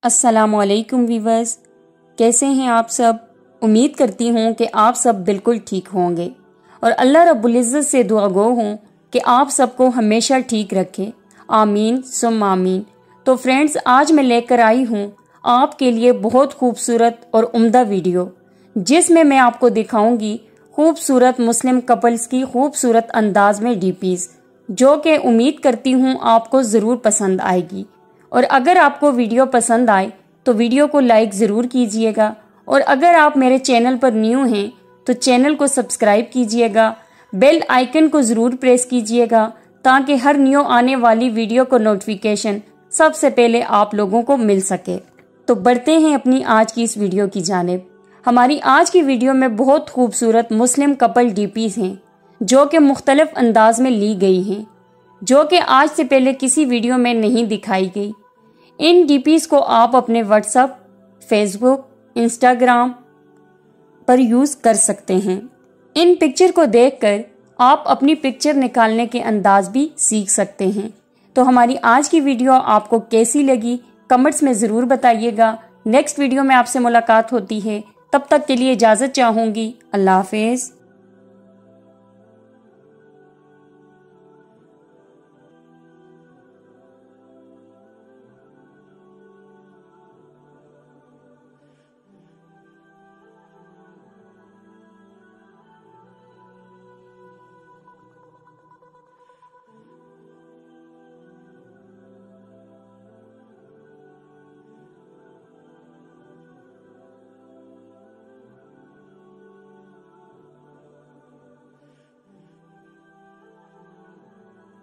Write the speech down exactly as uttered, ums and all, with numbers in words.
अस्सलामुअलैकुम वीवर्स, कैसे हैं आप सब। उम्मीद करती हूँ कि आप सब बिल्कुल ठीक होंगे और अल्लाह रब्बुल इज़्ज़त से दुआ गो हूँ कि आप सबको हमेशा ठीक रखे। आमीन सुम आमीन। तो फ्रेंड्स, आज मैं लेकर आई हूँ आपके लिए बहुत खूबसूरत और उम्दा वीडियो, जिसमें मैं आपको दिखाऊंगी खूबसूरत मुस्लिम कपल्स की खूबसूरत अंदाज में डीपीज, जो कि उम्मीद करती हूँ आपको ज़रूर पसंद आएगी। और अगर आपको वीडियो पसंद आए तो वीडियो को लाइक ज़रूर कीजिएगा, और अगर आप मेरे चैनल पर न्यू हैं तो चैनल को सब्सक्राइब कीजिएगा, बेल आइकन को ज़रूर प्रेस कीजिएगा ताकि हर न्यू आने वाली वीडियो को नोटिफिकेशन सबसे पहले आप लोगों को मिल सके। तो बढ़ते हैं अपनी आज की इस वीडियो की जानिब। हमारी आज की वीडियो में बहुत खूबसूरत मुस्लिम कपल डीपीज हैं जो कि मुख्तलिफ अंदाज में ली गई हैं, जो कि आज से पहले किसी वीडियो में नहीं दिखाई गई। इन डीपीज को आप अपने व्हाट्सएप, फेसबुक, इंस्टाग्राम पर यूज़ कर सकते हैं। इन पिक्चर को देखकर आप अपनी पिक्चर निकालने के अंदाज भी सीख सकते हैं। तो हमारी आज की वीडियो आपको कैसी लगी कमेंट्स में ज़रूर बताइएगा। नेक्स्ट वीडियो में आपसे मुलाकात होती है, तब तक के लिए इजाज़त चाहूँगी। अल्लाह हाफिज़।